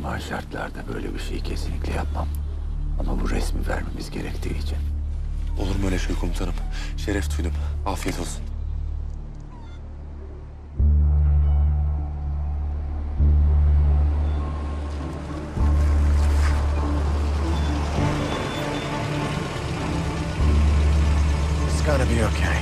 Normal şartlarda böyle bir şeyi kesinlikle yapmam. Ama bu resmi vermemiz gerektiği için. Olur mu öyle şey komutanım? Şeref duydum. Afiyet olsun. It's gonna be okay.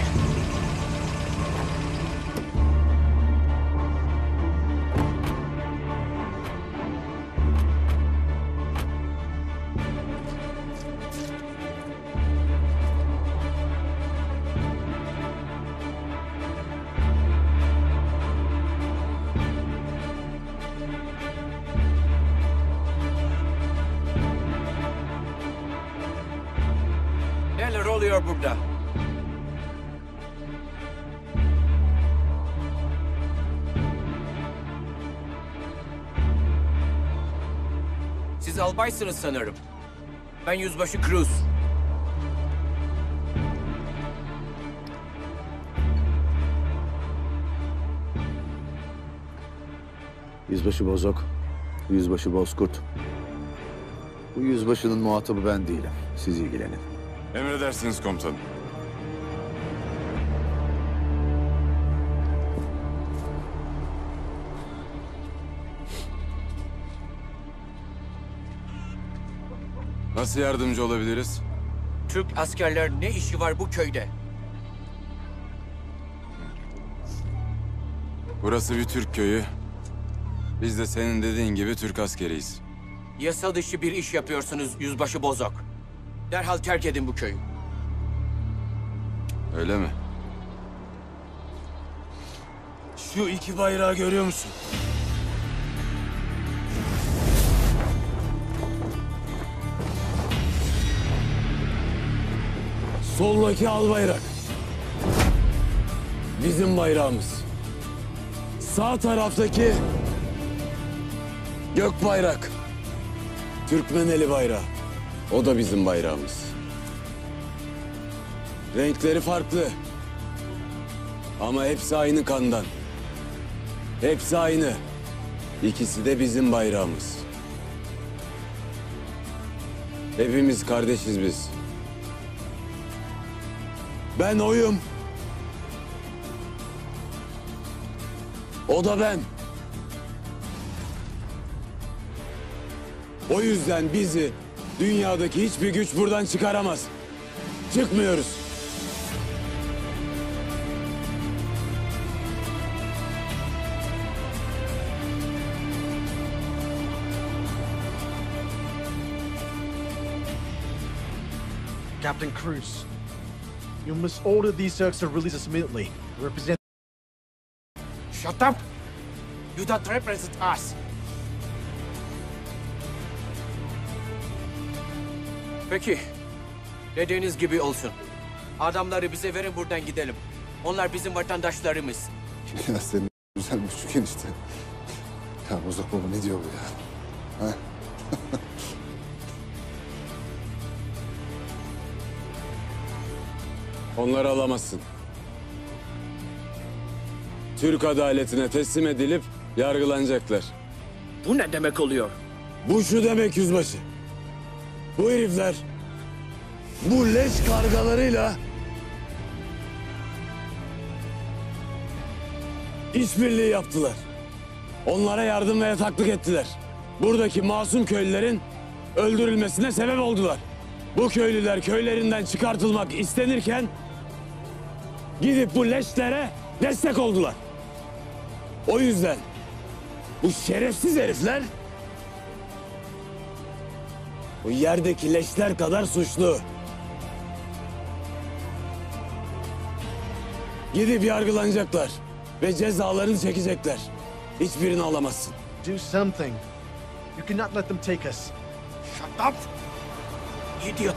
Neler oluyor burada? Siz albaysınız sanırım. Ben Yüzbaşı Cruz. Yüzbaşı Bozok, Yüzbaşı Bozkurt. Bu yüzbaşının muhatabı ben değilim. Siz ilgilenin. Emredersiniz komutanım. Nasıl yardımcı olabiliriz? Türk askerler ne işi var bu köyde? Burası bir Türk köyü. Biz de senin dediğin gibi Türk askeriyiz. Yasa dışı bir iş yapıyorsunuz Yüzbaşı Bozok. Derhal terk edin bu köyü. Öyle mi? Şu iki bayrağı görüyor musun? Soldaki al bayrak. Bizim bayrağımız. Sağ taraftaki gök bayrak. Türkmeneli bayrağı. O da bizim bayrağımız. Renkleri farklı. Ama hepsi aynı kandan. Hepsi aynı. İkisi de bizim bayrağımız. Hepimiz kardeşiz biz. Ben oyum. O da ben. O yüzden bizi dünyadaki hiçbir güç buradan çıkaramaz. Çıkmıyoruz. Captain Cruz, you must order these Turks to release us immediately. Represent. Shut up! You don't represent us. Peki, dediğiniz gibi olsun. Adamları bize verin, buradan gidelim. Onlar bizim vatandaşlarımız. Ya senin güzelmiş şu enişte. Ya Bozok baba ne diyor bu ya? Ha? Onları alamazsın. Türk adaletine teslim edilip yargılanacaklar. Bu ne demek oluyor? Bu şu demek yüzbaşı. Bu herifler bu leş kargalarıyla işbirliği yaptılar. Onlara yardım ve yataklık ettiler. Buradaki masum köylülerin öldürülmesine sebep oldular. Bu köylüler köylerinden çıkartılmak istenirken gidip bu leşlere destek oldular. O yüzden bu şerefsiz herifler o yerdeki leşler kadar suçlu. Gidip yargılanacaklar ve cezalarını çekecekler. Hiçbirini alamazsın. Do something. You cannot let them take us. Shut up! Idiot!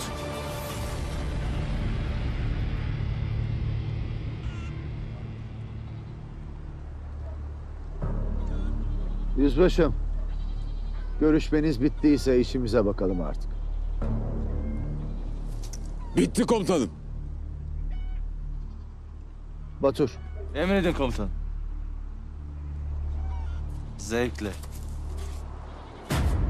Yüzbaşım, görüşmeniz bittiyse işimize bakalım artık. Bitti komutanım. Batur, Emredin komutan. Zevkle.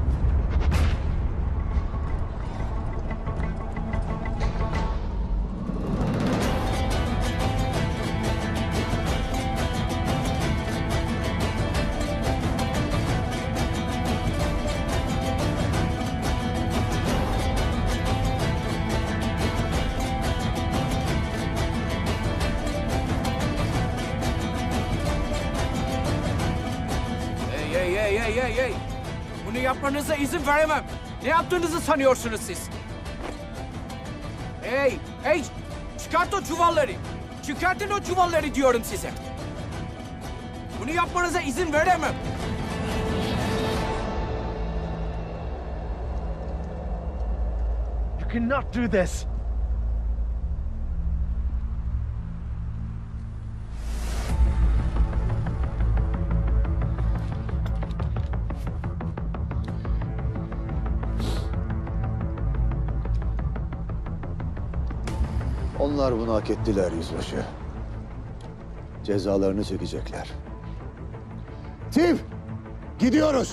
Hey! Bunu yapmanıza izin veremem. Ne yaptığınızı sanıyorsunuz siz? Hey! Çıkart o çuvalları. Çıkartın o çuvalları diyorum size. Bunu yapmanıza izin veremem. You cannot do this. Onlar bunu hak ettiler yüzbaşı. Cezalarını çekecekler. Tim! Gidiyoruz!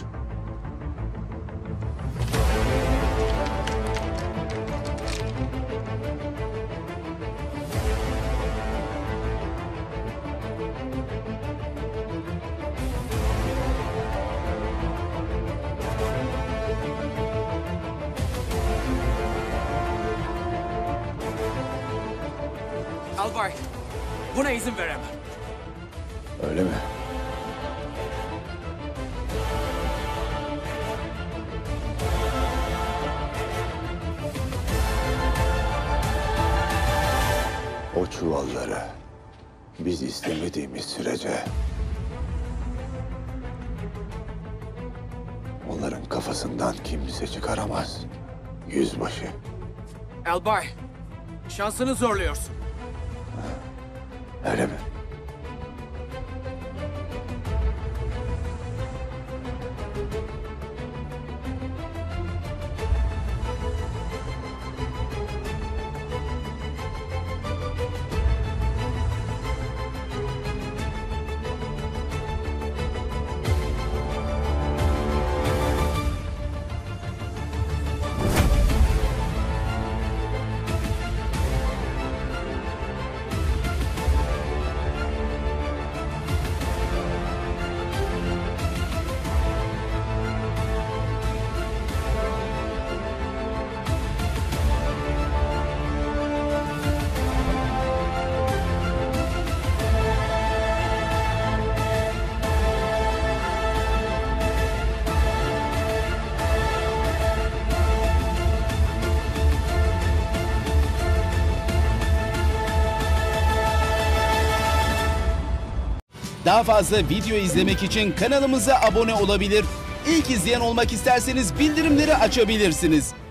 Albay, buna izin veremem. Öyle mi? O çuvalları biz istemediğimiz sürece onların kafasından kimse çıkaramaz. Yüzbaşı. Albay, şansını zorluyorsun. Öyle mi? Daha fazla video izlemek için kanalımıza abone olabilir. İlk izleyen olmak isterseniz bildirimleri açabilirsiniz.